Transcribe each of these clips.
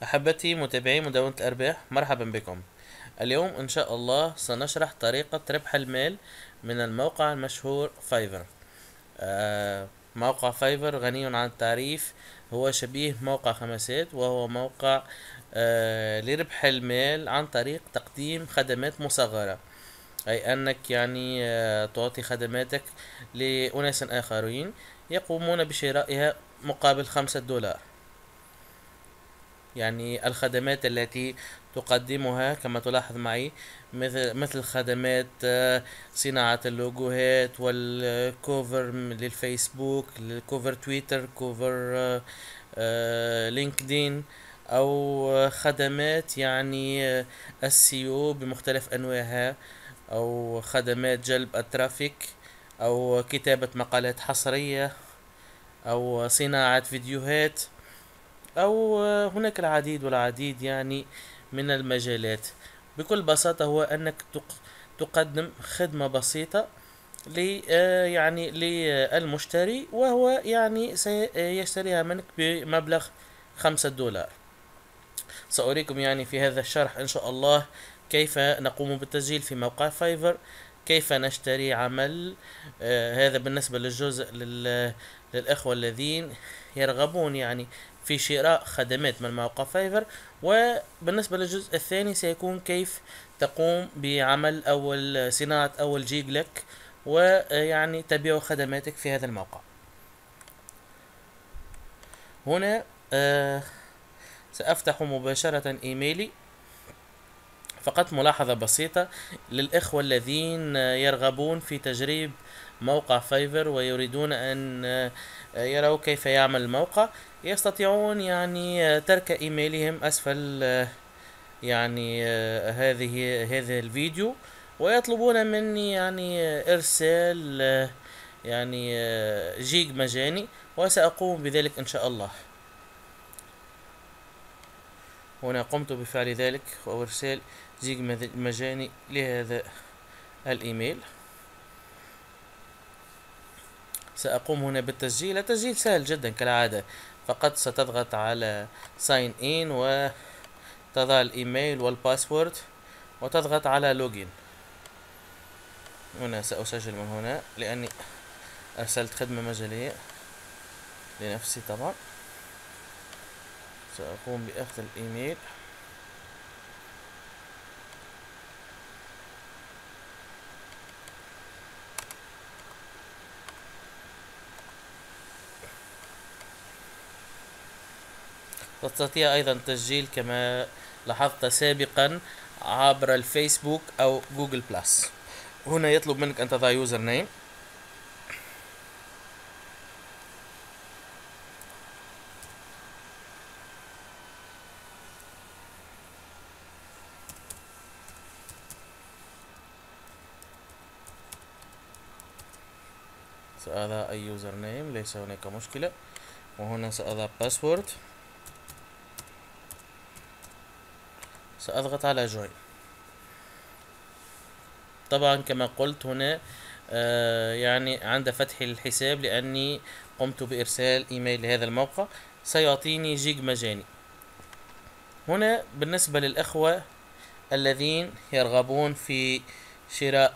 أحبتي متابعي مدونة الأرباح، مرحبا بكم. اليوم إن شاء الله سنشرح طريقة ربح المال من الموقع المشهور فايفر. موقع فايفر غني عن التعريف، هو شبيه موقع خمسات، وهو موقع لربح المال عن طريق تقديم خدمات مصغرة. أي أنك تعطي خدماتك لأناس آخرين يقومون بشرائها مقابل $5. يعني الخدمات التي تقدمها كما تلاحظ معي مثل خدمات صناعة اللوجوهات والكوفر للفيسبوك، الكوفر تويتر، كوفر لينكدين، او خدمات السيو بمختلف انواعها، او خدمات جلب الترافيك، او كتابة مقالات حصرية، او صناعة فيديوهات، أو هناك العديد والعديد من المجالات. بكل بساطة هو أنك تقدم خدمة بسيطة للمشتري، وهو سيشتريها منك بمبلغ $5. سأريكم في هذا الشرح إن شاء الله كيف نقوم بالتسجيل في موقع فايفر، كيف نشتري عمل. هذا بالنسبة للإخوة الذين يرغبون في شراء خدمات من موقع فايفر. وبالنسبة للجزء الثاني سيكون كيف تقوم بعمل أول صناعة أول جيج لك، تبيع خدماتك في هذا الموقع. هنا سأفتح مباشرة إيميلي. فقط ملاحظة بسيطة للإخوة الذين يرغبون في تجريب موقع فايفر ويريدون أن يروا كيف يعمل الموقع، يستطيعون ترك إيميلهم أسفل هذا الفيديو، ويطلبون مني إرسال جيج مجاني، وسأقوم بذلك إن شاء الله. هنا قمت بفعل ذلك وإرسال جيج مجاني لهذا الإيميل. سأقوم هنا بالتسجيل. التسجيل سهل جدا كالعادة، فقط ستضغط على ساين إن وتضع الإيميل والباسورد وتضغط على لوجين. هنا سأسجل من هنا لأني أرسلت خدمة مجانية لنفسي. طبعا سأقوم بأخذ الإيميل. تستطيع أيضا تسجيل كما لاحظت سابقا عبر الفيسبوك أو جوجل بلس. هنا يطلب منك أن تضع يوزر نيم. سأضع أي يوزر نيم، ليس هناك مشكلة. وهنا سأضع باسورد. سأضغط على جوين. طبعا كما قلت هنا عند فتح الحساب، لأني قمت بإرسال إيميل لهذا الموقع، سيعطيني جيج مجاني. هنا بالنسبة للأخوة الذين يرغبون في شراء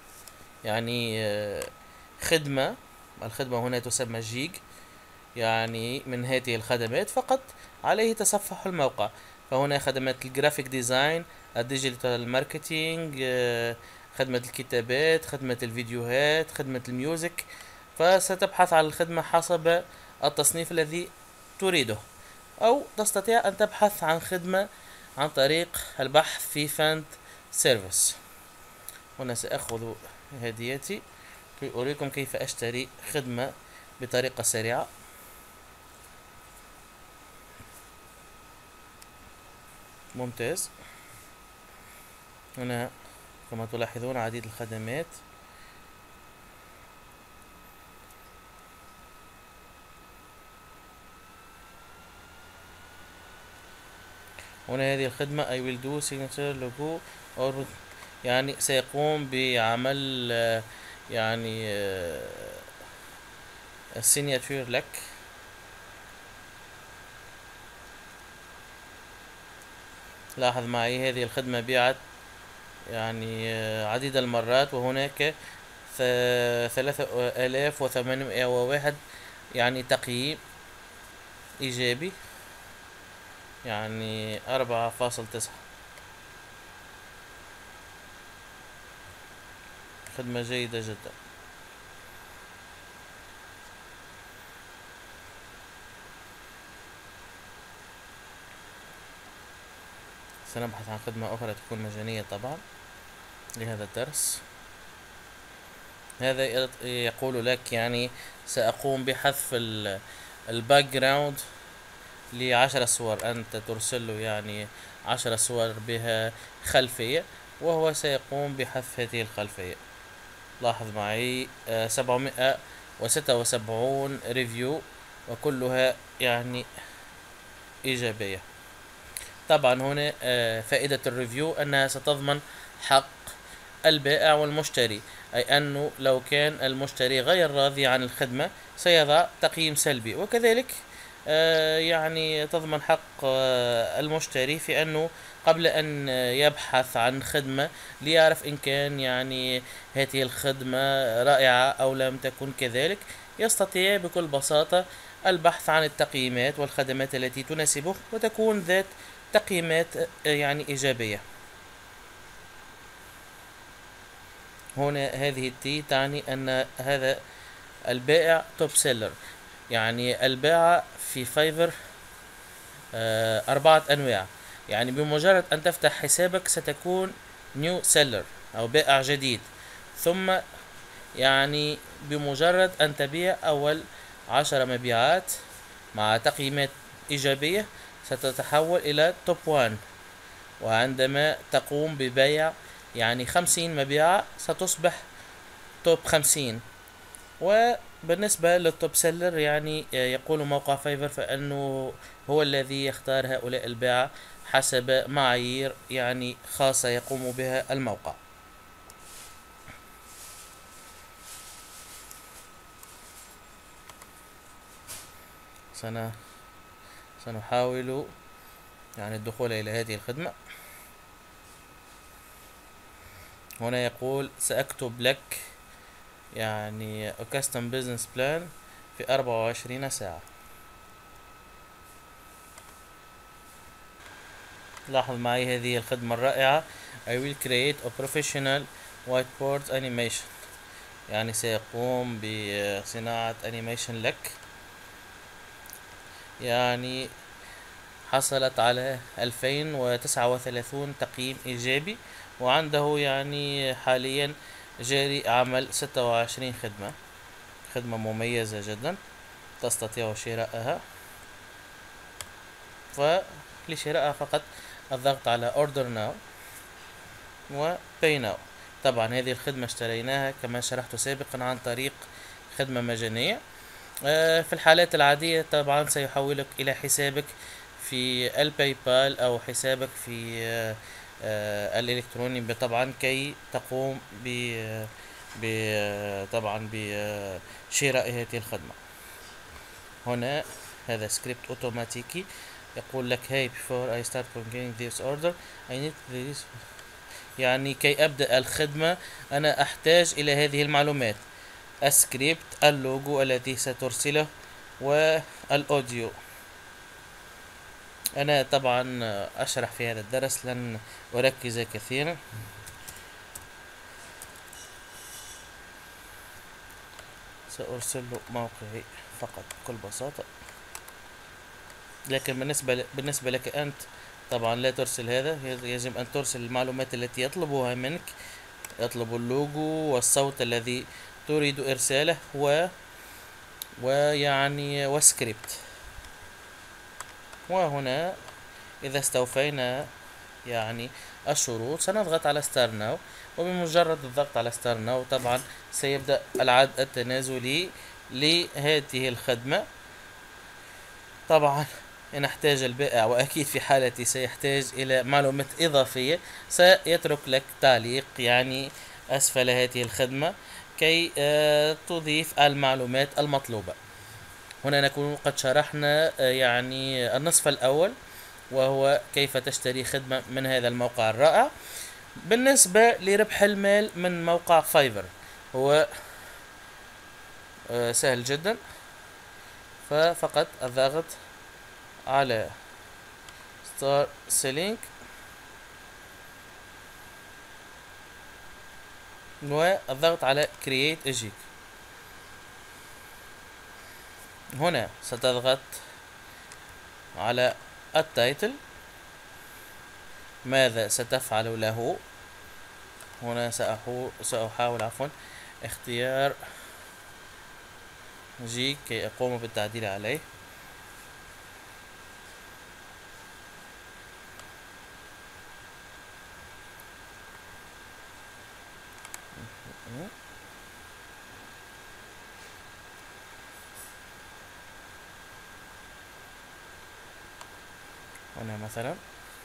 خدمة، الخدمة هنا تسمى جيج، من هذه الخدمات فقط عليه تصفح الموقع. فهنا خدمات الجرافيك ديزاين، الديجيتال ماركتينج، خدمة الكتابات، خدمة الفيديوهات، خدمة الميوزك. فستبحث عن الخدمة حسب التصنيف الذي تريده، أو تستطيع أن تبحث عن خدمة عن طريق البحث في فاند سيرفيس. هنا سأخذ هديتي كي أريكم كيف أشتري خدمة بطريقة سريعة. ممتاز. هنا كما تلاحظون عديد الخدمات. هنا هذه الخدمة I will do signature logo or سيقوم بعمل السيناتور لك. لاحظ معي هذه الخدمة بيعت يعني عديد المرات، وهناك 3801 يعني تقييم إيجابي، يعني 4.9. خدمة جيدة جدا. سنبحث عن خدمة أخرى تكون مجانية طبعا لهذا الدرس. هذا يقول لك يعني سأقوم بحذف الباك جراوند ل10 صور. أنت ترسل له يعني 10 صور بها خلفية، وهو سيقوم بحذف هذه الخلفية. لاحظ معي 776 ريفيو، وكلها يعني إيجابية. طبعا هنا فائدة الريفيو أنها ستضمن حق البائع والمشتري، أي أنه لو كان المشتري غير راضي عن الخدمة سيضع تقييم سلبي، وكذلك يعني تضمن حق المشتري في أنه قبل أن يبحث عن خدمة ليعرف إن كان يعني هذه الخدمة رائعة أو لم تكن كذلك، يستطيع بكل بساطة البحث عن التقييمات والخدمات التي تناسبه وتكون ذات تقييمات يعني إيجابية. هنا هذه التي تعني أن هذا البائع توب سيلر. يعني البائع في فايفر 4 أنواع. يعني بمجرد أن تفتح حسابك ستكون نيو سيلر أو بائع جديد، ثم يعني بمجرد أن تبيع أول 10 مبيعات مع تقييمات إيجابية ستتحول إلى توب 1، وعندما تقوم ببيع يعني 50 مبيعة ستصبح توب 50. وبالنسبة للتوب سيلر يعني يقول موقع فايفر فإنه هو الذي يختار هؤلاء البائع حسب معايير يعني خاصة يقوم بها الموقع. سنحاول يعني الدخول إلى هذه الخدمة. هنا يقول سأكتب لك يعني custom business plan في 24 ساعة. لاحظ معي هذه الخدمة الرائعة. I will create a professional whiteboard animation، يعني سيقوم بصناعة انيميشن لك. يعني حصلت على 2039 تقييم إيجابي، وعنده يعني حاليا جاري عمل 26 خدمة. خدمة مميزة جدا تستطيع شرائها، فلشرائها فقط الضغط على Order Now و Pay Now. طبعا هذه الخدمة اشتريناها كما شرحت سابقا عن طريق خدمة مجانية. في الحالات العادية طبعا سيحولك إلى حسابك في الباي بال أو حسابك في الإلكتروني طبعا كي تقوم طبعا بشراء هذه الخدمة. هنا هذا سكريبت أوتوماتيكي يقول لك hey before I start configuring this order I need this، يعني كي أبدأ الخدمة أنا أحتاج إلى هذه المعلومات: السكريبت، اللوجو الذي سترسله، والأوديو. أنا طبعا أشرح في هذا الدرس لن أركز كثيرا. سأرسل له موقعي فقط بكل بساطة، لكن بالنسبة لك أنت طبعا لا ترسل هذا. يجب أن ترسل المعلومات التي يطلبها منك. يطلب اللوجو والصوت الذي تريد إرساله ويعني وسكريبت. وهنا إذا استوفينا يعني الشروط سنضغط على ستار ناو، وبمجرد الضغط على ستار ناو طبعا سيبدأ العد التنازلي لهذه الخدمة. طبعا إن احتاج البائع، وأكيد في حالتي سيحتاج إلى معلومات إضافية، سيترك لك تعليق يعني أسفل هذه الخدمة كي تضيف المعلومات المطلوبة. هنا نكون قد شرحنا يعني النصف الأول وهو كيف تشتري خدمة من هذا الموقع الرائع. بالنسبة لربح المال من موقع فايفر، هو سهل جدا. ففقط الضغط على ستار سيلينج والضغط على create a jig. هنا ستضغط على التايتل، ماذا ستفعل له. هنا سأحاول اختيار جيج كي أقوم بالتعديل عليه. هنا مثلا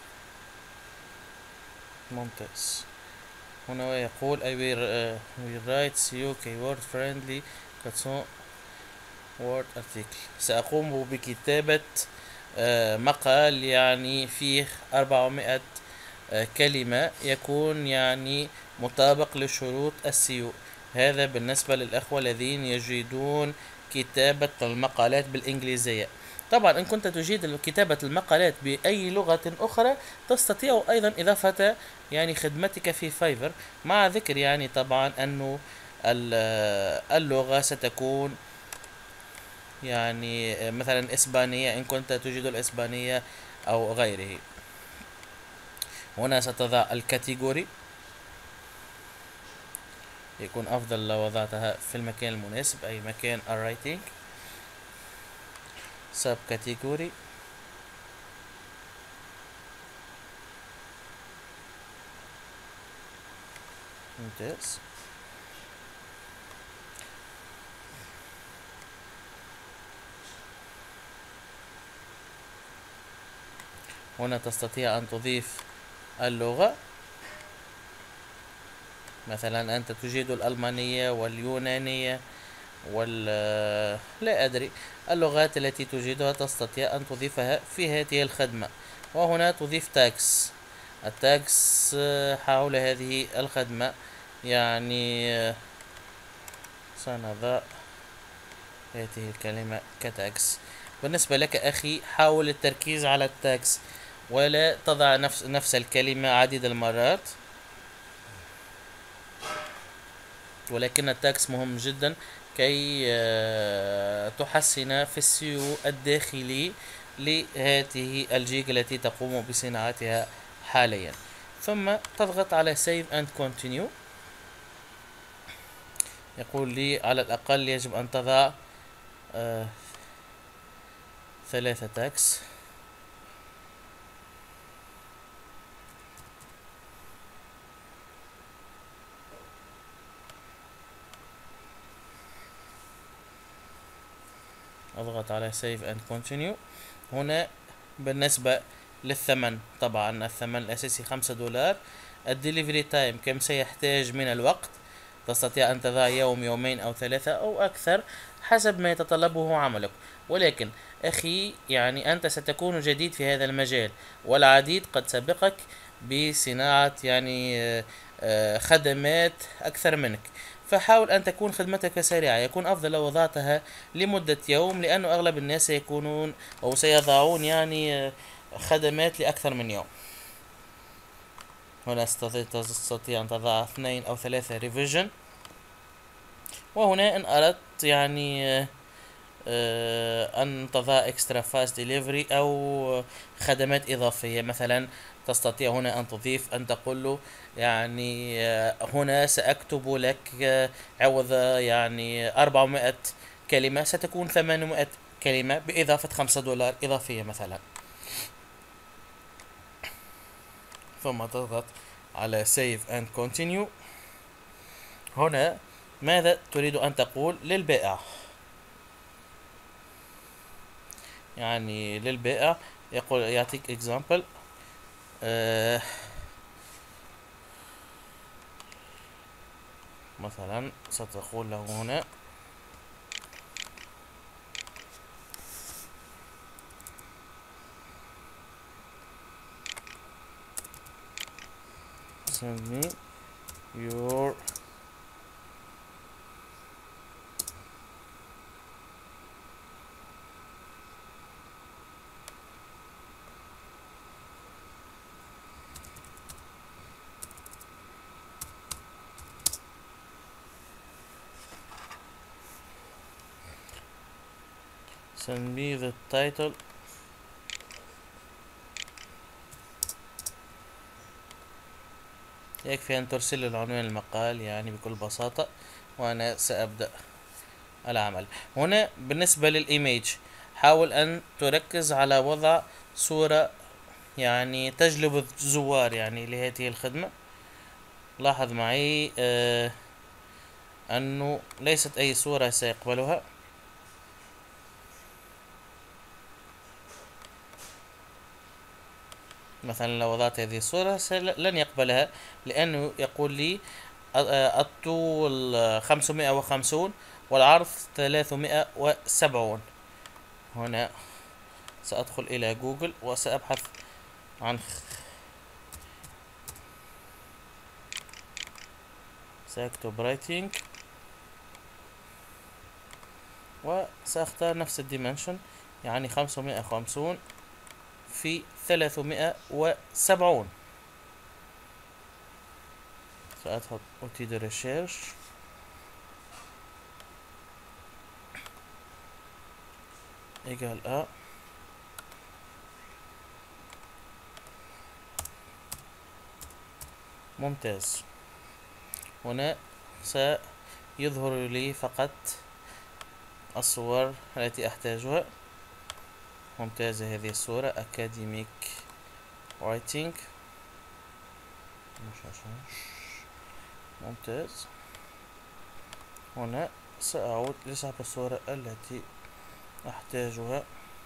ممتاز. هنا يقول I will write SEO keyword friendly كاتسون وورد article. سأقوم بكتابة مقال يعني فيه 400 كلمة يكون يعني مطابق لشروط السيو. هذا بالنسبة للأخوة الذين يجيدون كتابة المقالات بالإنجليزية. طبعا إن كنت تجيد كتابة المقالات بأي لغة أخرى تستطيع أيضا إضافة يعني خدمتك في فايفر، مع ذكر يعني طبعا أنه اللغة ستكون يعني مثلا إسبانية إن كنت تجيد الإسبانية أو غيره. هنا ستضع الكاتيجوري، يكون أفضل لو وضعتها في المكان المناسب أي مكان الرايتنج. سب كاتيجوري، ممتاز. هنا تستطيع أن تضيف اللغة، مثلا أنت تجيد الألمانية واليونانية لا أدري اللغات التي تجيدها تستطيع أن تضيفها في هذه الخدمة. وهنا تضيف تاكس، التاكس حول هذه الخدمة يعني سنضع هذه الكلمة كتاكس. بالنسبة لك أخي حاول التركيز على التاكس ولا تضع نفس الكلمة عديد المرات، ولكن التاكس مهم جدا كي تحسن في السيو الداخلي لهذه الجيج التي تقوم بصناعتها حاليا. ثم تضغط على Save and Continue. يقول لي على الأقل يجب أن تضع 3 تاكس. اضغط على Save and Continue. هنا بالنسبة للثمن، طبعا الثمن الأساسي $5. الدليفري تايم كم سيحتاج من الوقت، تستطيع أن تضع يوم، يومين أو 3 أو أكثر حسب ما يتطلبه عملك. ولكن أخي يعني أنت ستكون جديد في هذا المجال والعديد قد سبقك بصناعة يعني خدمات أكثر منك، فحاول أن تكون خدمتك سريعة. يكون أفضل لو وضعتها لمدة يوم، لأنه أغلب الناس سيكونون أو سيضعون يعني خدمات لأكثر من يوم. هنا تستطيع أن تضع 2 أو 3 ريفيجن. وهنا إن أردت يعني أن تضع اكسترا فاست ديليفري أو خدمات إضافية، مثلا تستطيع هنا أن تضيف أن تقول له يعني هنا سأكتب لك عوض يعني 400 كلمة ستكون 800 كلمة بإضافة $5 إضافية مثلا. ثم تضغط على Save and Continue. هنا ماذا تريد أن تقول للبائع؟ يعني للبائع يقول يعطيك example مثلا ستقول له هنا send me your send me the title. يكفي أن ترسل العنوان المقال يعني بكل بساطة، وأنا سأبدأ العمل. هنا بالنسبة للإيميج حاول أن تركز على وضع صورة يعني تجلب الزوار يعني لهذه الخدمة. لاحظ معي أنه ليست أي صورة سيقبلها. مثلا لو وضعت هذه الصورة لن يقبلها، لأنه يقول لي الطول 550 والعرض 370. هنا سأدخل إلى جوجل وسأبحث عن سأكتب رايتنج وسأختار نفس الديمنشن، يعني 550 في 370. سأدخل outil de recherche égal à ممتاز. هنا سيظهر لي فقط الصور التي أحتاجها. ممتازة هذه الصورة academic writing. ممتاز. هنا سأعود لسحب الصورة التي أحتاجها.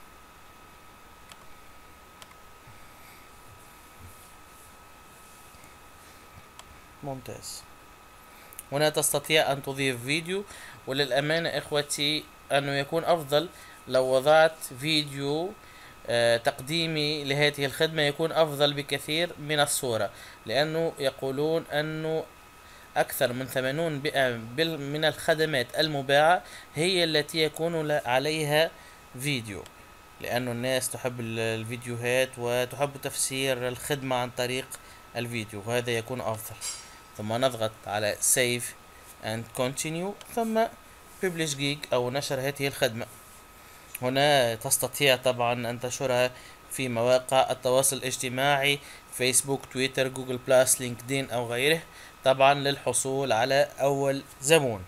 ممتاز. هنا تستطيع أن تضيف فيديو، وللأمانة إخوتي أنه يكون أفضل لو وضعت فيديو تقديمي لهذه الخدمة، يكون أفضل بكثير من الصورة، لأنه يقولون أنه أكثر من 80% من الخدمات المباعة هي التي يكون عليها فيديو، لأن الناس تحب الفيديوهات وتحب تفسير الخدمة عن طريق الفيديو، وهذا يكون أفضل. ثم نضغط على save and continue، ثم publish gig أو نشر هذه الخدمة. هنا تستطيع طبعا أن تنشرها في مواقع التواصل الاجتماعي، فيسبوك، تويتر، جوجل بلاس، لينكدين أو غيره، طبعا للحصول على أول زبون.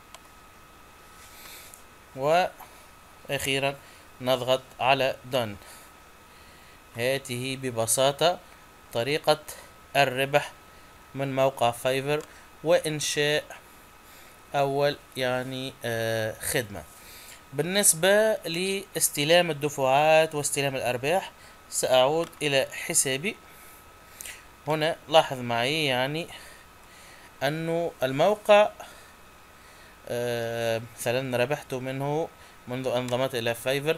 وأخيرا نضغط على done. هذه ببساطة طريقة الربح من موقع فايفر وإنشاء أول يعني خدمة. بالنسبة لاستلام الدفعات واستلام الأرباح سأعود إلى حسابي. هنا لاحظ معي يعني أنه الموقع مثلا ربحت منه منذ أن انضميت إلى فايفر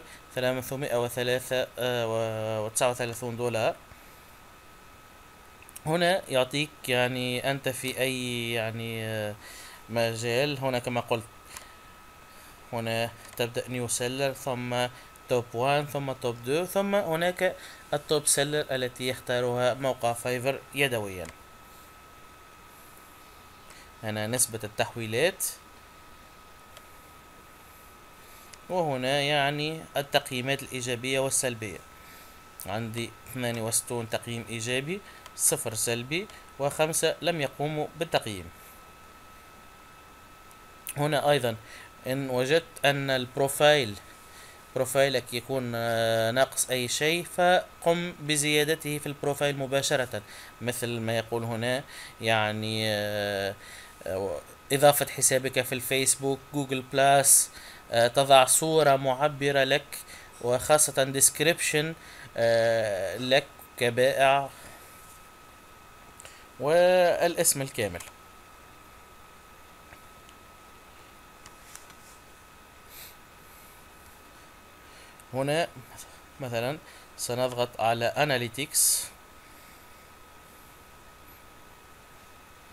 339 دولار. هنا يعطيك يعني أنت في أي يعني مجال. هنا كما قلت هنا تبدأ نيو سيلر، ثم توب 1، ثم توب 2، ثم هناك التوب سيلر التي يختارها موقع فايفر يدويا. هنا نسبة التحويلات، وهنا يعني التقييمات الإيجابية والسلبية. عندي 68 تقييم إيجابي، 0 سلبي، و5 لم يقوموا بالتقييم. هنا أيضا إن وجدت أن بروفايلك يكون ناقص أي شيء، فقم بزيادته في البروفايل مباشرة، مثل ما يقول هنا يعني إضافة حسابك في الفيسبوك، جوجل بلاس، تضع صورة معبرة لك، وخاصة ديسكريبشن لك كبائع، والاسم الكامل. هنا مثلا سنضغط على Analytics.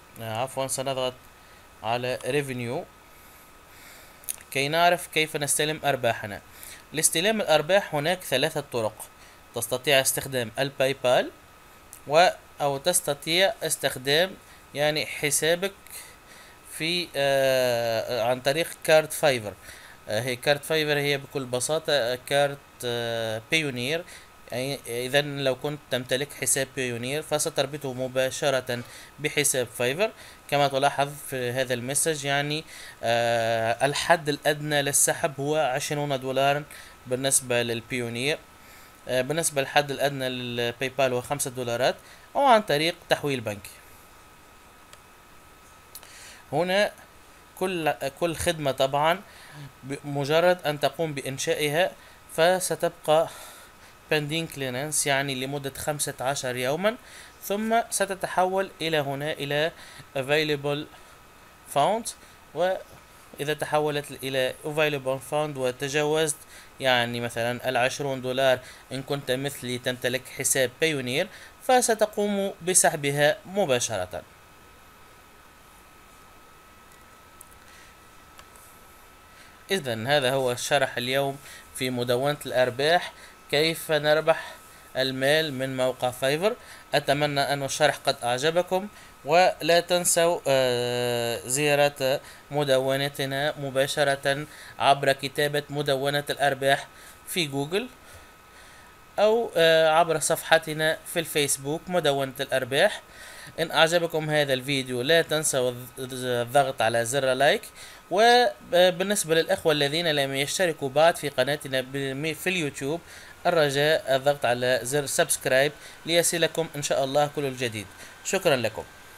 عفوا سنضغط على revenue كي نعرف كيف نستلم أرباحنا. لاستلام الأرباح هناك ثلاثة طرق. تستطيع استخدام الباي بال أو تستطيع استخدام يعني حسابك في عن طريق كارت فايفر. هي كارت فايفر هي بكل بساطة كارت بايونير. يعني إذا لو كنت تمتلك حساب بايونير فستربطه مباشرة بحساب فايفر. كما تلاحظ في هذا المسج يعني الحد الأدنى للسحب هو 20 دولارا بالنسبة للبيونير. بالنسبة للحد الأدنى للباي بال هو 5 دولارات، أو عن طريق تحويل بنكي. هنا كل خدمة طبعا بمجرد أن تقوم بإنشائها فستبقى pending clearance يعني لمدة 15 يوما، ثم ستتحول إلى هنا إلى available found. وإذا تحولت إلى available found وتجاوزت يعني مثلا 20 دولار إن كنت مثلي تمتلك حساب بايونير فستقوم بسحبها مباشرة. إذن هذا هو الشرح اليوم في مدونة الأرباح، كيف نربح المال من موقع فايفر. أتمنى أن الشرح قد أعجبكم، ولا تنسوا زيارة مدونتنا مباشرة عبر كتابة مدونة الأرباح في جوجل، أو عبر صفحتنا في الفيسبوك مدونة الأرباح. إن أعجبكم هذا الفيديو لا تنسوا الضغط على زر لايك. وبالنسبة للأخوة الذين لم يشتركوا بعد في قناتنا في اليوتيوب، الرجاء الضغط على زر سبسكرايب ليصلكم إن شاء الله كل الجديد. شكرا لكم.